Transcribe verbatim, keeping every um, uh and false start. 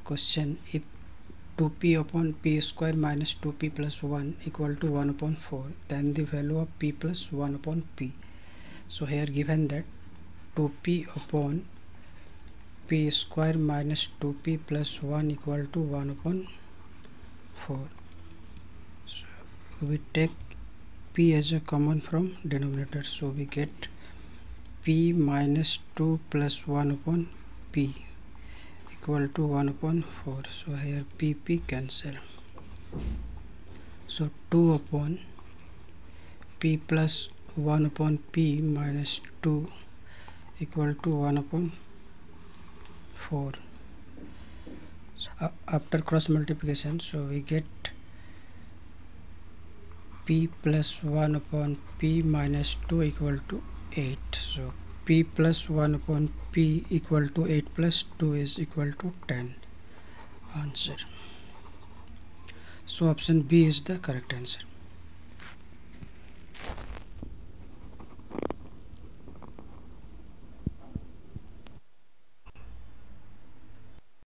question, if two p upon p square minus two p plus one equal to one upon four, then the value of p plus one upon p. So here given that two p upon p square minus two p plus one equal to one upon four. So we take p as a common from denominator, so we get p minus two plus one upon p equal to one upon four. So here p p cancel. So two upon p plus one upon p minus two equal to one upon four. So, uh, after cross multiplication, so we get p plus one upon p minus two equal to eight. So p plus one upon p equal to eight plus two is equal to ten. Answer. So option B is the correct answer.